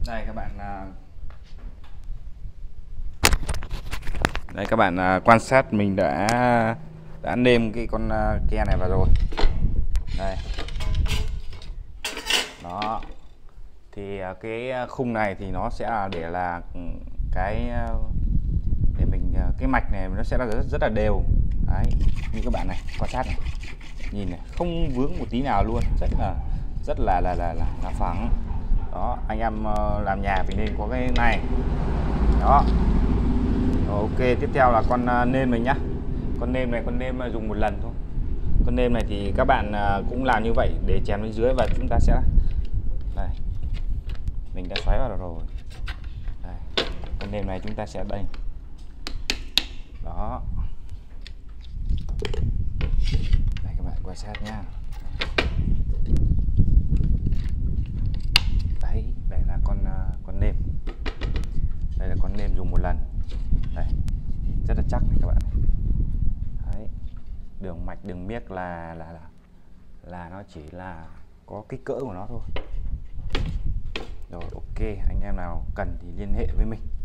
Đây các bạn quan sát mình đã nêm cái con ke này vào rồi. Đây. Đó. Thì cái khung này thì nó sẽ để là cái để mình cái mạch này nó sẽ là rất là đều. Đấy, như các bạn này, quan sát này. Nhìn này, không vướng một tí nào luôn, rất là phẳng. Đó, anh em làm nhà thì nên có cái này. Đó. Ok, tiếp theo là con nêm mình nhá. Con nêm dùng một lần thôi. Con nêm này thì các bạn cũng làm như vậy để chèn bên dưới, và chúng ta sẽ đây, mình đã xoáy vào rồi. Đây, con nêm này chúng ta sẽ đây. Đó. Đây các bạn quan sát nhá. Đấy, đây là con nêm. Đây là con nêm dùng một lần. Đây, rất là chắc này các bạn. Đấy, đường mạch đường miếc là nó chỉ là có kích cỡ của nó thôi. Rồi, ok, anh em nào cần thì liên hệ với mình.